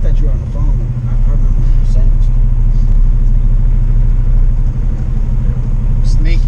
thought you were on the phone. I remember what you were saying. Sneaky.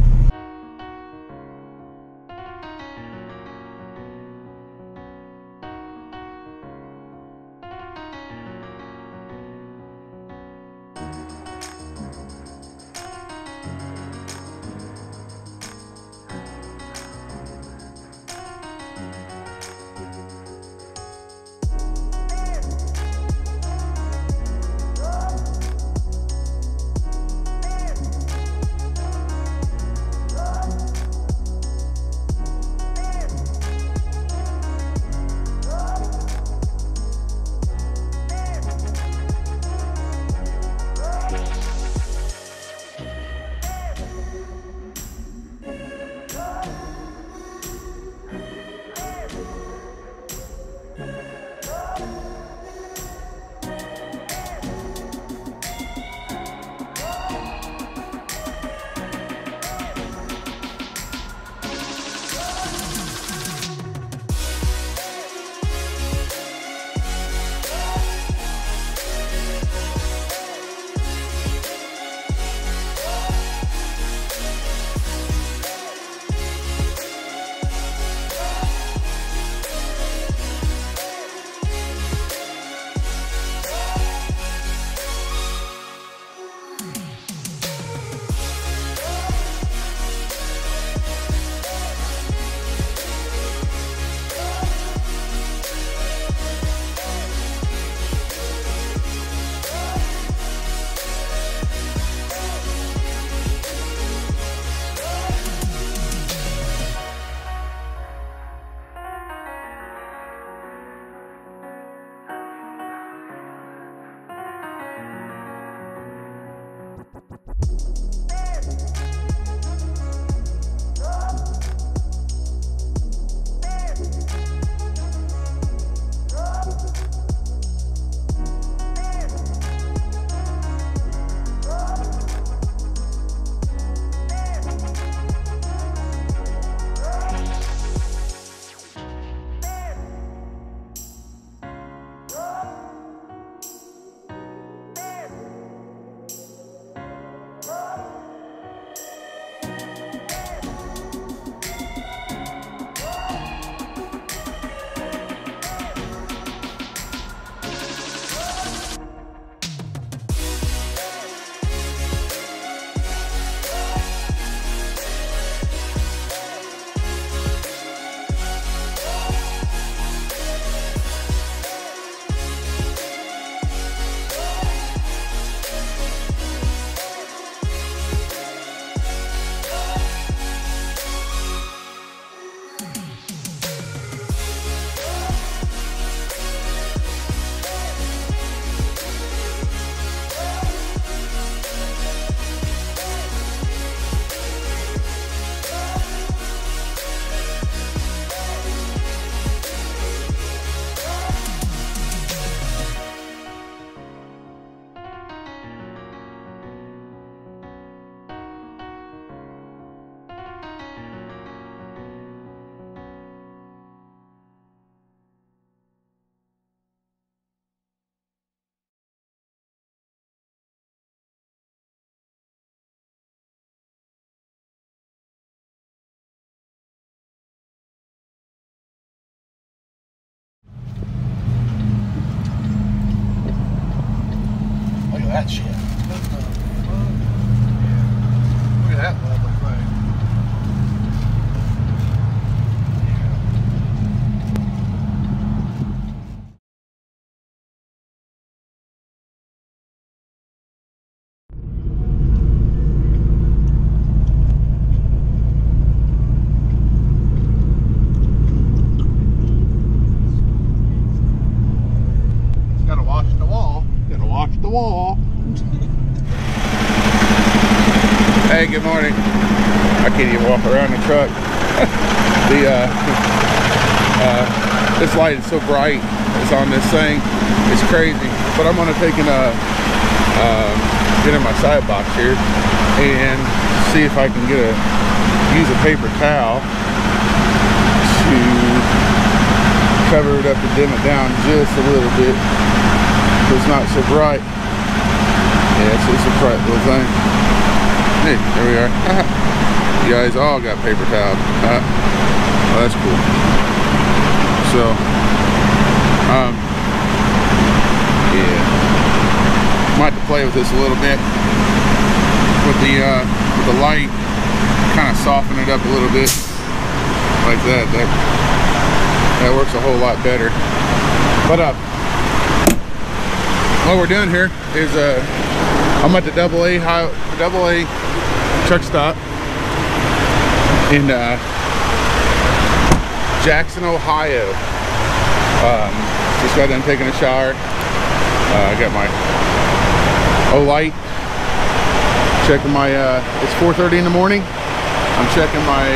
That shit. Look at that lovely thing. Gotta watch the wall. Gotta watch the wall. Hey, good morning. I can't even walk around the truck. This light is so bright. It's on this thing. It's crazy. But I'm gonna take and get in my side box here and see if I can use a paper towel to cover it up and dim it down just a little bit. so it's not so bright. Yeah, it's a bright little thing. Hey, there we are. You guys all got paper towel. Oh, that's cool. So, yeah, might have to play with this a little bit with the light, kind of soften it up a little bit, like that. That works a whole lot better. But what we're doing here is I'm at the AA truck stop in Jackson, Ohio. Just got done taking a shower. I got my light. Checking my. It's 4:30 in the morning. I'm checking my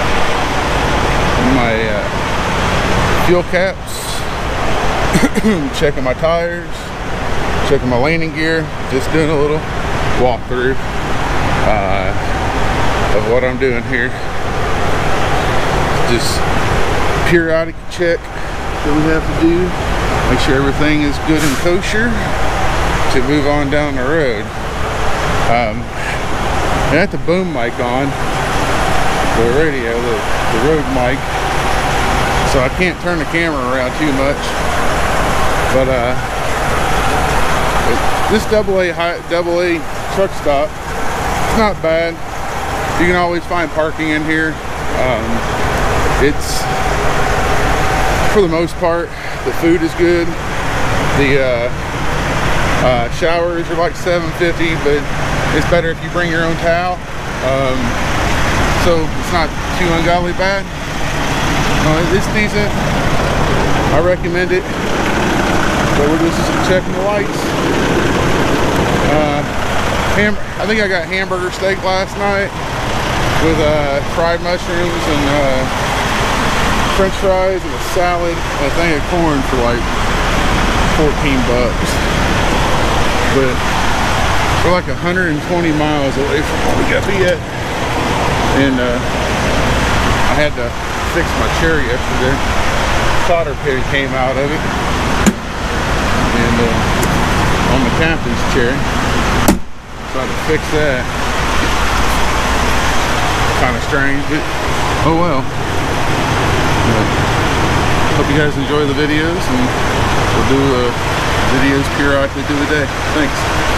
fuel caps. Checking my tires. Checking my landing gear. Just doing a little walkthrough of what I'm doing here. Just periodic check that we have to do. Make sure everything is good and kosher to move on down the road. I got the boom mic on, the radio, the road mic, so I can't turn the camera around too much. But this AA truck stop, it's not bad. You can always find parking in here. It's, for the most part, the food is good. The showers are like $7.50, but it's better if you bring your own towel. So it's not too ungodly bad. It's decent. I recommend it. So we're just checking the lights. I think I got hamburger steak last night with fried mushrooms and French fries and a salad and a thing of corn for like 14 bucks. But we're like 120 miles away from where we got to be at. And I had to fix my chair yesterday. Solder pin came out of it. And on the captain's chair. So I had to fix that. Kind of strange, but oh well. But hope you guys enjoy the videos, and we'll do videos periodically through the day. Thanks.